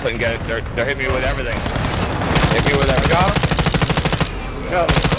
couldn't get it. They're hitting me with everything. Hit me with everything. Got him. Go.